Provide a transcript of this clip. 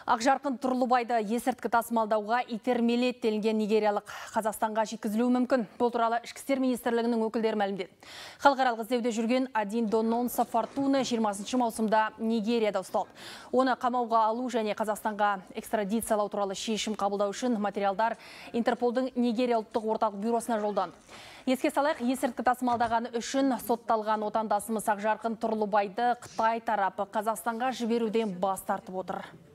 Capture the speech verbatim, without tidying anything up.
Ақжарқын Тұрлыбайды есірткі тасымалдауға итермелеттелінген нигериялық Қазақстанға жеткізілуі мүмкін. Бұл туралы Ішкі істер министрлігінің өкілдері мәлімдеді. Халықаралық іздеуде жүрген Адин Дононса Фортуна жиырмасыншы маусымда Нигерияда ұсталды. Оны қамауға алу және Қазақстанға экстрадициялау туралы шешім қабылдау үшін материалдар Интерполдың Нигерия ұлттық орталық бюросына жолданды. Еске салайық, есірткі тасымалдағаны үшін сотталған отандасымыз Ақжарқын Тұрлыбайды Қытай тарапы Қазақстанға жіберуден бас тартып отыр.